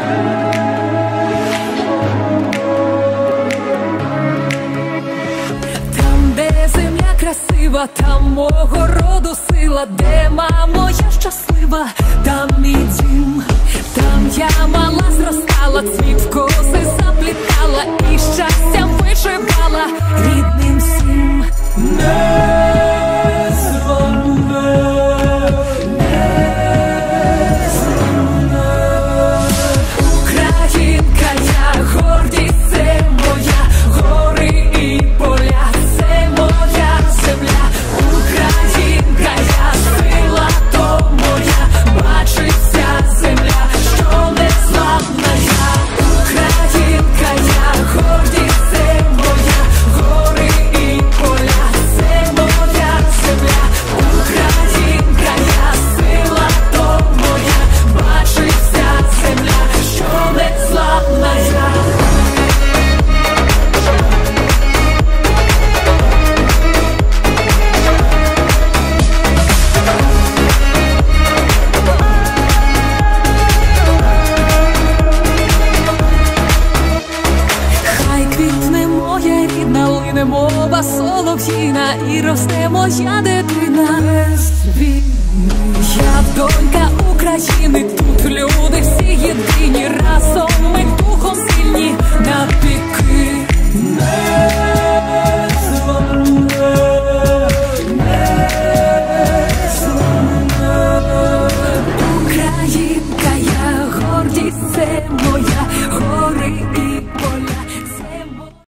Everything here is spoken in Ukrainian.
Там мого роду сила, де мамо я щаслива, там мій дім, там я мала зростала, цвіт в коси заплітала і щастям вишивала рідним всім. Українка я, гордість це моя, гори і поля, це моя земля. Українка я, сила то моя, бачиться земля, що незламна я. Українка я, гордість це моя, гори і поля, це моя земля. Українка я, сила то моя, бачиться земля, що незламна я. Хай квітне моя рідна, лине мова солов'їна, і росте моя дитина без війни. Я донька України, тут люди всі єдині, разом ми духом сильні навіки.